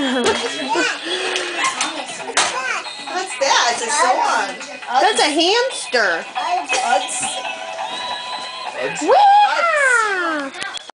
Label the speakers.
Speaker 1: What's that? It's a song.
Speaker 2: That's a hamster.
Speaker 1: Uds.
Speaker 2: Woo!